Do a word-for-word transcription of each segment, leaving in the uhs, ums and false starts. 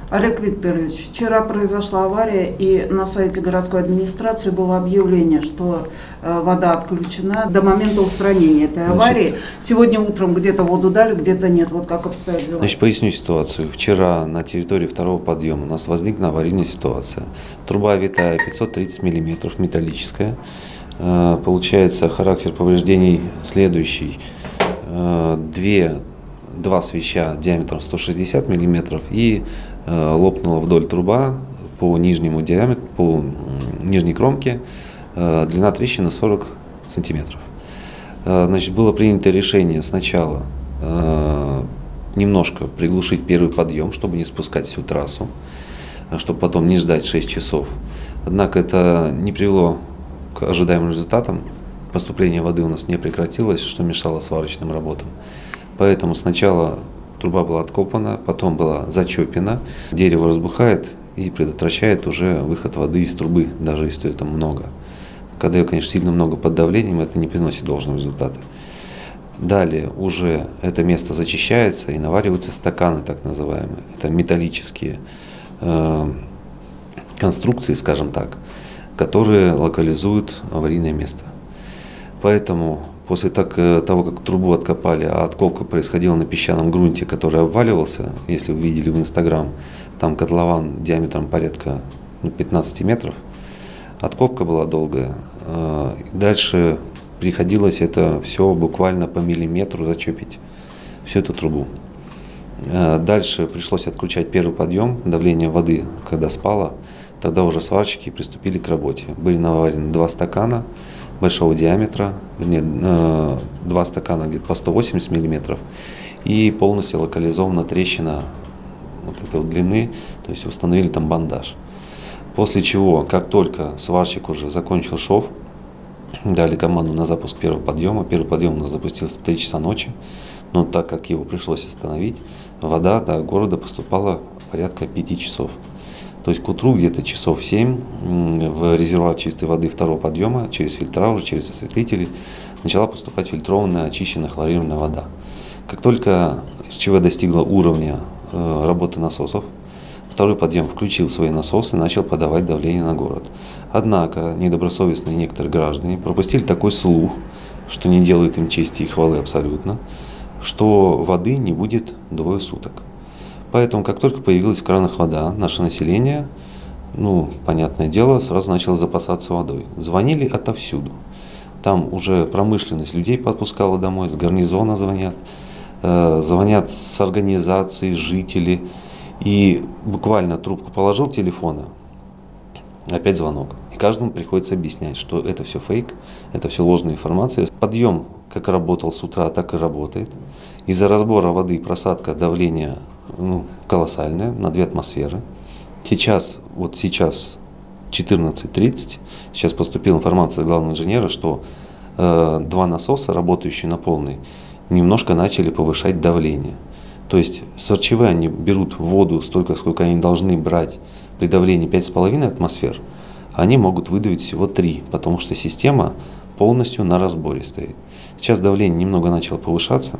Олег Викторович, вчера произошла авария, и на сайте городской администрации было объявление, что э, вода отключена до момента устранения этой аварии. Значит, сегодня утром где-то воду дали, где-то нет. Вот как обстоят дела? Значит, поясню ситуацию. Вчера на территории второго подъема у нас возникла аварийная ситуация. Труба витая пятьсот тридцать миллиметров, металлическая. Э, получается характер повреждений следующий. Э, две Два свища диаметром сто шестьдесят миллиметров и э, лопнула вдоль труба по нижнему диаметру, по нижней кромке, э, длина трещины сорок сантиметров. Э, значит, было принято решение сначала э, немножко приглушить первый подъем, чтобы не спускать всю трассу, чтобы потом не ждать шесть часов. Однако это не привело к ожидаемым результатам. Поступление воды у нас не прекратилось, что мешало сварочным работам. Поэтому сначала труба была откопана, потом была зачепена. Дерево разбухает и предотвращает уже выход воды из трубы, даже если это много. Когда ее, конечно, сильно много под давлением, это не приносит должного результата. Далее уже это место зачищается и навариваются стаканы, так называемые. Это металлические э, конструкции, скажем так, которые локализуют аварийное место. Поэтому после так, того, как трубу откопали, а откопка происходила на песчаном грунте, который обваливался, если вы видели в Инстаграм, там котлован диаметром порядка ну, пятнадцати метров, откопка была долгая. Дальше приходилось это все буквально по миллиметру зачепить, всю эту трубу. Дальше пришлось отключать первый подъем, давление воды, когда спало, тогда уже сварщики приступили к работе. Были наварены два стакана большого диаметра, вернее, два стакана где-то по сто восемьдесят миллиметров, и полностью локализована трещина вот этой вот длины, то есть установили там бандаж. После чего, как только сварщик уже закончил шов, дали команду на запуск первого подъема. Первый подъем у нас запустился в три часа ночи, но так как его пришлось остановить, вода до города поступала порядка пяти часов. То есть к утру где-то часов семь в резервуар чистой воды второго подъема через фильтра, уже через осветлители, начала поступать фильтрованная, очищенная, хлорированная вода. Как только ЧВ достигла уровня э, работы насосов, второй подъем включил свои насосы и начал подавать давление на город. Однако недобросовестные некоторые граждане пропустили такой слух, что не делает им чести и хвалы абсолютно, что воды не будет двое суток. Поэтому, как только появилась в кранах вода, наше население, ну, понятное дело, сразу начало запасаться водой. Звонили отовсюду. Там уже промышленность людей подпускала домой, с гарнизона звонят, э, звонят с организации, жители. И буквально трубку положил телефона, опять звонок. И каждому приходится объяснять, что это все фейк, это все ложная информация. Подъем как работал с утра, так и работает. Из-за разбора воды и просадка давления ну, колоссальное, на две атмосферы. Сейчас, вот сейчас четырнадцать тридцать, сейчас поступила информация от главного инженера, что э, два насоса, работающие на полной, немножко начали повышать давление. То есть сорчевые они берут воду столько, сколько они должны брать при давлении пять с половиной атмосфер, а они могут выдавить всего три, потому что система полностью на разборе стоит. Сейчас давление немного начало повышаться,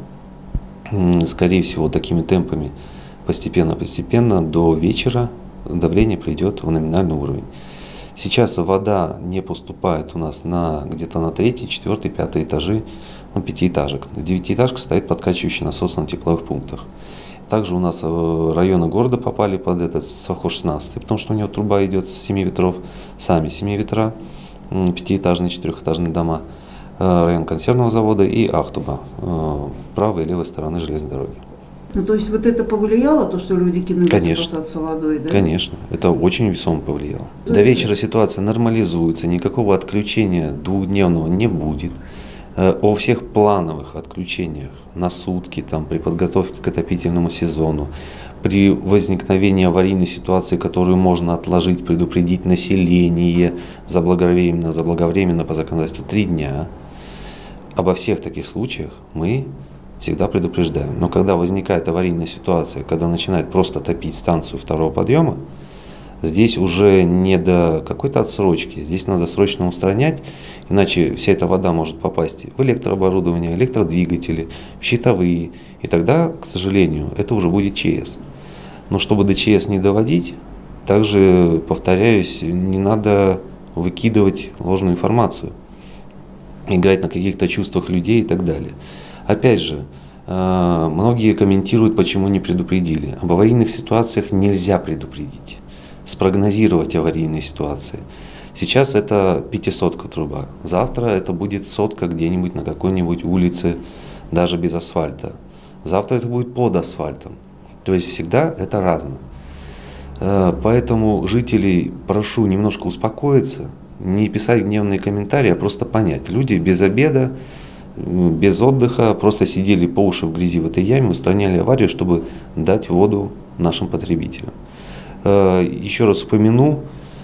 скорее всего такими темпами постепенно-постепенно до вечера давление придет в номинальный уровень. Сейчас вода не поступает у нас на где-то на третий, четвертый, пятый этажи, ну, пятиэтажек. Девятиэтажка стоит подкачивающий насос на тепловых пунктах. Также у нас районы города попали под этот совхоз шестнадцать, потому что у него труба идет с семи ветров, сами семи ветра, пятиэтажные, четырехэтажные дома, район консервного завода и Ахтуба, правой и левой стороны железной дороги. Ну, то есть вот это повлияло, то, что люди кинулись запасаться водой, да? Конечно, это очень весомо повлияло. До вечера ситуация нормализуется, никакого отключения двухдневного не будет. О всех плановых отключениях на сутки, там, при подготовке к отопительному сезону, при возникновении аварийной ситуации, которую можно отложить, предупредить население заблаговременно, заблаговременно по законодательству три дня, обо всех таких случаях мы всегда предупреждаем. Но когда возникает аварийная ситуация, когда начинает просто топить станцию второго подъема, здесь уже не до какой-то отсрочки, здесь надо срочно устранять, иначе вся эта вода может попасть в электрооборудование, электродвигатели, в щитовые, и тогда, к сожалению, это уже будет ЧС. Но чтобы до ЧС не доводить, также, повторяюсь, не надо выкидывать ложную информацию, играть на каких-то чувствах людей и так далее. Опять же, многие комментируют, почему не предупредили. Об аварийных ситуациях нельзя предупредить, спрогнозировать аварийные ситуации. Сейчас это пятисотка труба, завтра это будет сотка где-нибудь на какой-нибудь улице, даже без асфальта. Завтра это будет под асфальтом. То есть всегда это разно. Поэтому жителей прошу немножко успокоиться, не писать гневные комментарии, а просто понять. Люди без обеда, без отдыха просто сидели по уши в грязи в этой яме, устраняли аварию, чтобы дать воду нашим потребителям. Еще раз упомяну,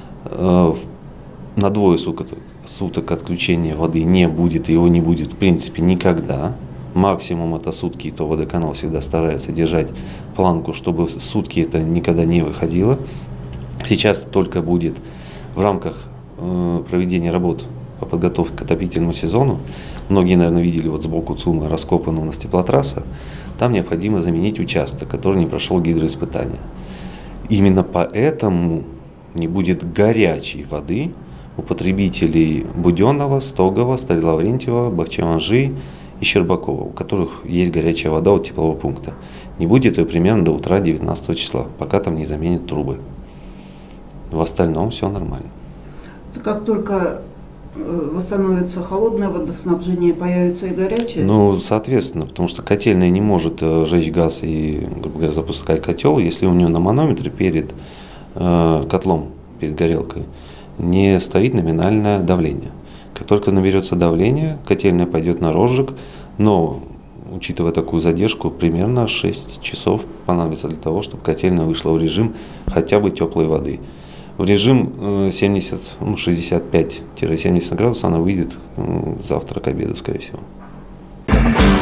на двое суток, суток отключения воды не будет, и его не будет в принципе никогда. Максимум это сутки, и то водоканал всегда старается держать планку, чтобы сутки это никогда не выходило. Сейчас только будет в рамках э, проведения работ по подготовке к отопительному сезону. Многие, наверное, видели вот сбоку ЦУМа раскопана у нас теплотрасса. Там необходимо заменить участок, который не прошел гидроиспытания. Именно поэтому не будет горячей воды у потребителей Буденного, Стогова, Старой-Лаврентьева, Бахчеванжи и Щербакова, у которых есть горячая вода от теплового пункта. Не будет ее примерно до утра девятнадцатого числа, пока там не заменят трубы. В остальном все нормально. Как только восстановится холодное водоснабжение, появится и горячее? Ну, соответственно, потому что котельная не может жечь газ и, грубо говоря, запускать котел, если у нее на манометре перед э, котлом, перед горелкой, не стоит номинальное давление. Как только наберется давление, котельная пойдет на розжиг, но, учитывая такую задержку, примерно шесть часов понадобится для того, чтобы котельная вышла в режим хотя бы теплой воды. В режим семьдесят, ну, шестьдесят пять - семьдесят градусов она выйдет завтра к обеду, скорее всего.